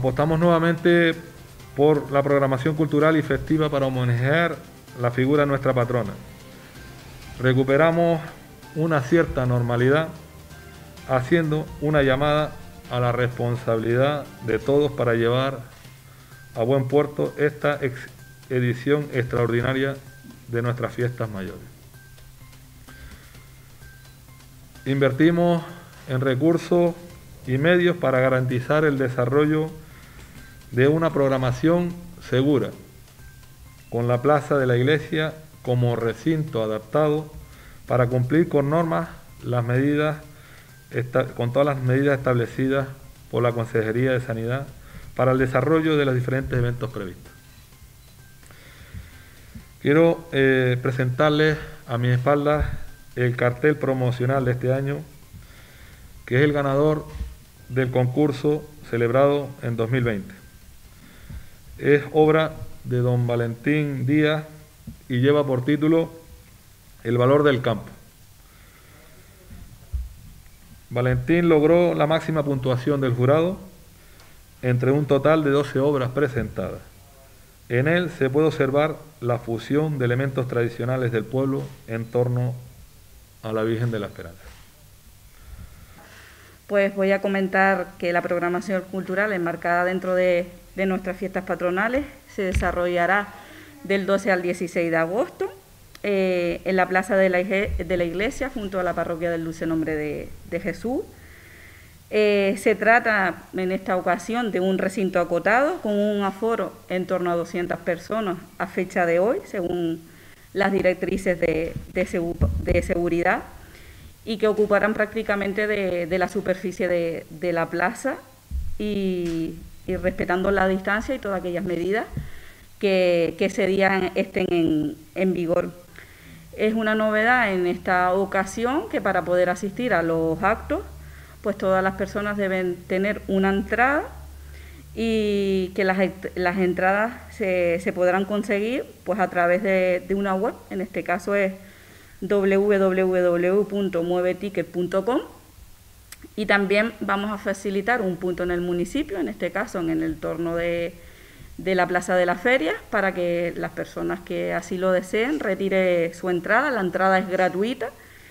Apostamos nuevamente por la programación cultural y festiva para homenajear la figura de nuestra patrona. Recuperamos una cierta normalidad haciendo una llamada a la responsabilidad de todos para llevar a buen puerto esta edición extraordinaria de nuestras fiestas mayores. Invertimos en recursos y medios para garantizar el desarrollo de una programación segura, con la plaza de la iglesia como recinto adaptado para cumplir con normas, con todas las medidas establecidas por la Consejería de Sanidad para el desarrollo de los diferentes eventos previstos. Quiero presentarles a mi espalda el cartel promocional de este año, que es el ganador del concurso celebrado en 2020. Es obra de don Valentín Díaz y lleva por título El valor del campo. Valentín logró la máxima puntuación del jurado entre un total de 12 obras presentadas. En él se puede observar la fusión de elementos tradicionales del pueblo en torno a la Virgen de la Esperanza. Pues voy a comentar que la programación cultural enmarcada dentro de nuestras fiestas patronales se desarrollará del 12 al 16 de agosto en la plaza de la iglesia junto a la parroquia del Dulce Nombre de Jesús. Se trata en esta ocasión de un recinto acotado con un aforo en torno a 200 personas a fecha de hoy, según las directrices de seguridad, y que ocuparán prácticamente de la superficie de la plaza y respetando la distancia y todas aquellas medidas que ese día estén en vigor. Es una novedad en esta ocasión que para poder asistir a los actos, pues todas las personas deben tener una entrada y que las entradas se podrán conseguir pues a través de una web, en este caso es www.mueveticket.com, y también vamos a facilitar un punto en el municipio, en este caso en el entorno de la Plaza de las Ferias, para que las personas que así lo deseen retire su entrada. La entrada es gratuita.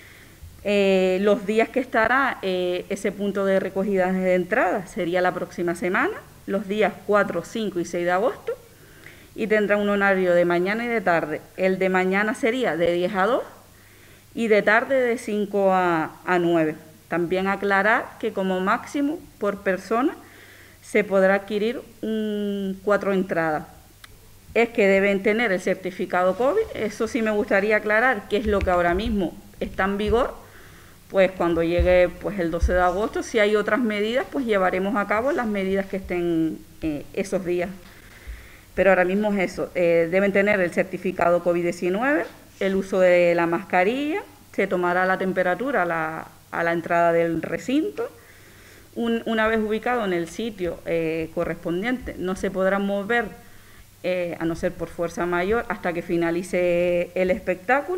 Los días que estará ese punto de recogida de entradas sería la próxima semana, los días 4, 5 y 6 de agosto, y tendrá un horario de mañana y de tarde. El de mañana sería de 10 a 2 y de tarde de 5 a 9. También aclarar que como máximo por persona se podrá adquirir 4 entradas. Es que deben tener el certificado COVID. Eso sí me gustaría aclarar, que es lo que ahora mismo está en vigor. Pues cuando llegue pues el 12 de agosto, si hay otras medidas, pues llevaremos a cabo las medidas que estén esos días. Pero ahora mismo es eso, deben tener el certificado COVID-19, el uso de la mascarilla, se tomará la temperatura a la entrada del recinto. Una vez ubicado en el sitio correspondiente, no se podrá mover, a no ser por fuerza mayor, hasta que finalice el espectáculo.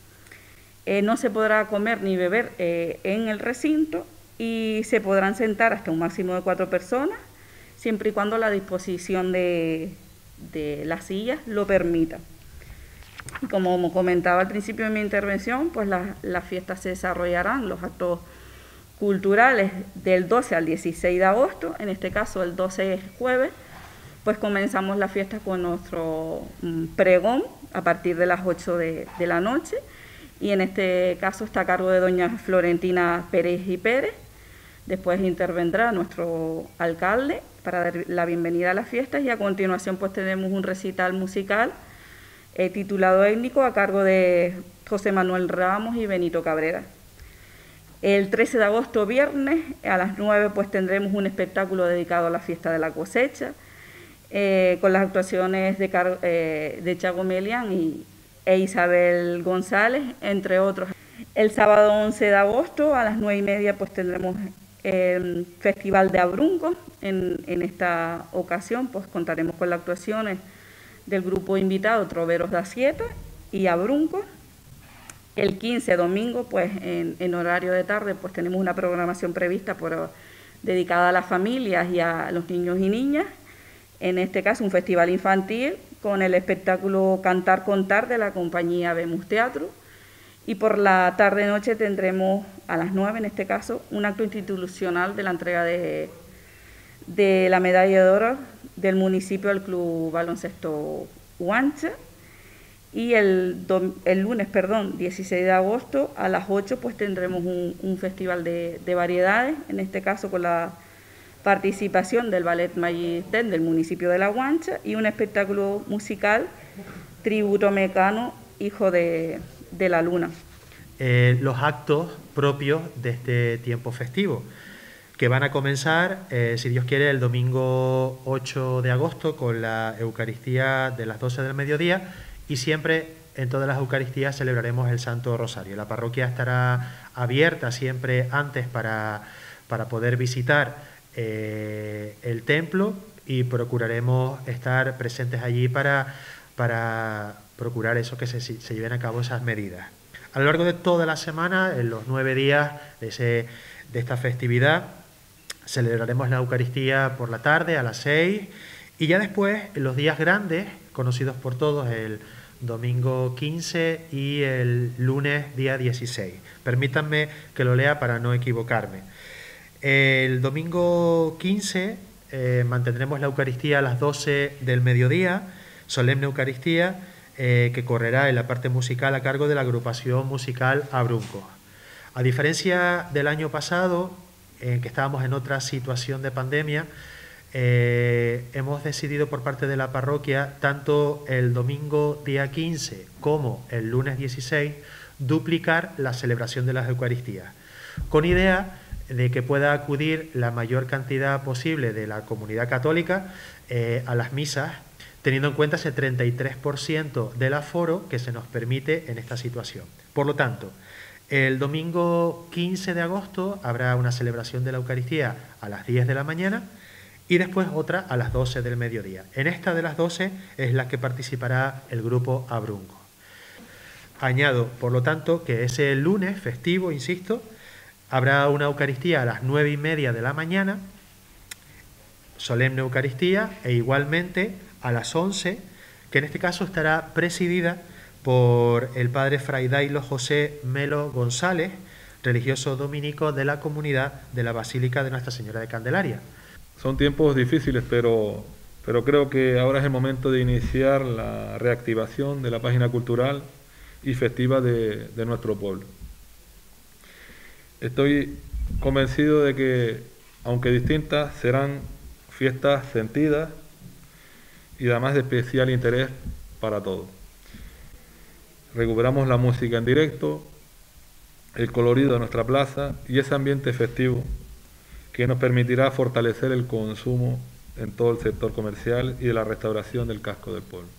No se podrá comer ni beber en el recinto y se podrán sentar hasta un máximo de 4 personas, siempre y cuando la disposición de las sillas lo permita. Y como comentaba al principio de mi intervención, pues las fiestas se desarrollarán, los actos culturales, del 12 al 16 de agosto, en este caso el 12 es jueves, pues comenzamos la fiesta con nuestro pregón a partir de las 8 de la noche, y en este caso está a cargo de doña Florentina Pérez y Pérez. Después intervendrá nuestro alcalde para dar la bienvenida a las fiestas, y a continuación pues tenemos un recital musical titulado Étnico a cargo de José Manuel Ramos y Benito Cabrera. El 13 de agosto, viernes, a las 9 pues tendremos un espectáculo dedicado a la fiesta de la cosecha, con las actuaciones de Chago Melián e Isabel González, entre otros. El sábado 11 de agosto a las 9:30 pues tendremos el Festival de Abrunco. En esta ocasión pues contaremos con las actuaciones del grupo invitado Troveros da Sieta y Abrunco. El 15, domingo, pues en horario de tarde, pues tenemos una programación prevista dedicada a las familias y a los niños y niñas. En este caso, un festival infantil con el espectáculo Cantar Contar de la compañía Vemos Teatro. Y por la tarde-noche tendremos, a las 9 en este caso, un acto institucional de la entrega de la medalla de oro del municipio al Club Baloncesto Huancha. Y el lunes, 16 de agosto, a las 8, pues tendremos un festival de variedades, en este caso con la participación del Ballet Magistén del municipio de La Huancha y un espectáculo musical, Tributo Mecano, Hijo de la Luna. Los actos propios de este tiempo festivo, que van a comenzar, si Dios quiere, el domingo 8 de agosto con la Eucaristía de las 12 del mediodía, y siempre en todas las Eucaristías celebraremos el Santo Rosario. La parroquia estará abierta siempre antes para poder visitar el templo, y procuraremos estar presentes allí para procurar eso, que se lleven a cabo esas medidas. A lo largo de toda la semana, en los 9 días de esta festividad, celebraremos la Eucaristía por la tarde a las 6, y ya después, en los días grandes, conocidos por todos, el domingo 15 y el lunes día 16. Permítanme que lo lea para no equivocarme. El domingo 15 mantendremos la Eucaristía a las 12 del mediodía, solemne Eucaristía, que correrá en la parte musical a cargo de la agrupación musical Abrunco. A diferencia del año pasado, en que estábamos en otra situación de pandemia, hemos decidido por parte de la parroquia, tanto el domingo día 15 como el lunes 16, duplicar la celebración de las Eucaristías, con idea de que pueda acudir la mayor cantidad posible de la comunidad católica a las misas, teniendo en cuenta ese 33% del aforo que se nos permite en esta situación. Por lo tanto, el domingo 15 de agosto habrá una celebración de la Eucaristía a las 10 de la mañana y después otra a las 12 del mediodía. En esta de las 12 es la que participará el grupo Abrunco. Añado, por lo tanto, que ese lunes festivo, insisto, habrá una Eucaristía a las 9:30 de la mañana, solemne Eucaristía, e igualmente a las 11, que en este caso estará presidida por el padre Fray Dailo José Melo González, religioso dominico de la comunidad de la Basílica de Nuestra Señora de Candelaria. Son tiempos difíciles, pero creo que ahora es el momento de iniciar la reactivación de la página cultural y festiva de nuestro pueblo. Estoy convencido de que, aunque distintas, serán fiestas sentidas y además de especial interés para todos. Recuperamos la música en directo, el colorido de nuestra plaza y ese ambiente festivo que nos permitirá fortalecer el consumo en todo el sector comercial y de la restauración del casco del pueblo.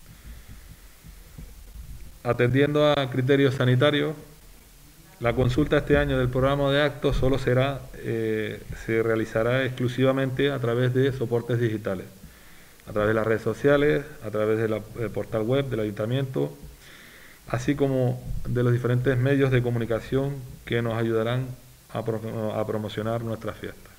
Atendiendo a criterios sanitarios, la consulta este año del programa de actos solo se realizará exclusivamente a través de soportes digitales, a través de las redes sociales, a través del portal web del Ayuntamiento, así como de los diferentes medios de comunicación que nos ayudarán a promocionar nuestras fiestas.